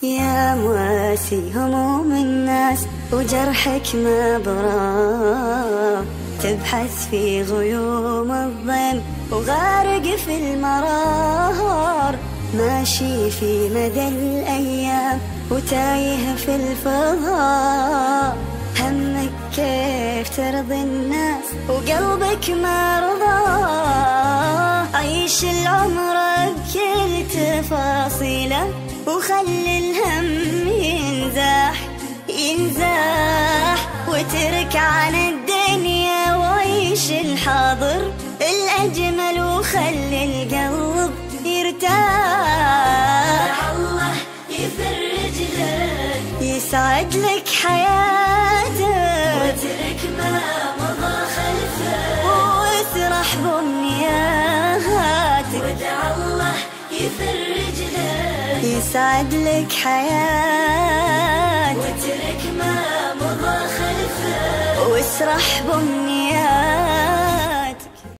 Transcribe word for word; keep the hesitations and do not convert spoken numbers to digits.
يا مواسي هموم الناس وجرحك ما برا، تبحث في غيوم الظلم وغارق في المرار، ماشي في مدى الأيام وتايه في الفضاء، همك كيف ترضي الناس وقلبك ما رضى، عيش العمر بكل تفاصيله وخلي الهم ينزاح ينزاح، وترك عن الدنيا وعيش الحاضر الأجمل وخلي القلب يرتاح. الله يفرج لك يسعد لك حياتك وترك ما مضى خلفك واسرح بأمنياتك، ودع الله يفرج لك يسعد لك حياتك وترك ما مضى خلفك واسرح بأمنياتك.